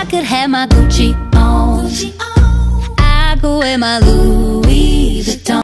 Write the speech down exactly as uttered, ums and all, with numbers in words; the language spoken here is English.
could have my Gucci on, I could wear my Louis